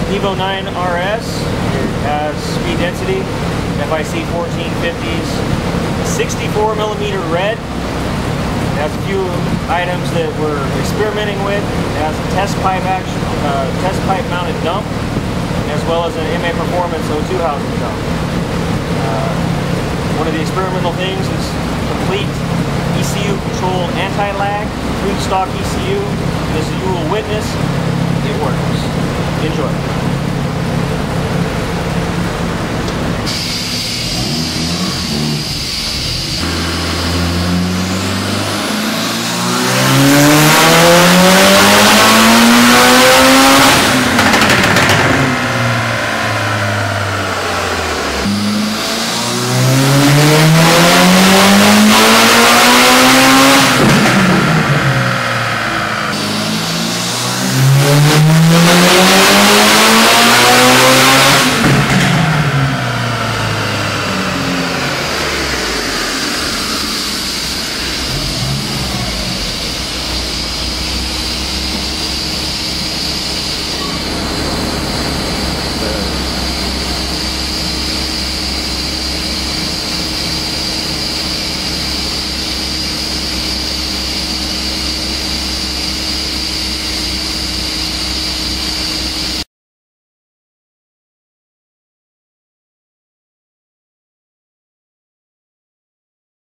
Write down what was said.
Evo 9 RS. It has speed density, FIC 1450s, 64mm red. It has a few items that we're experimenting with. It has a test pipe mounted dump, as well as an MA Performance O2 housing dump. One of the experimental things is complete ECU controlled anti-lag through the stock ECU. As you will witness, it works. Enjoy.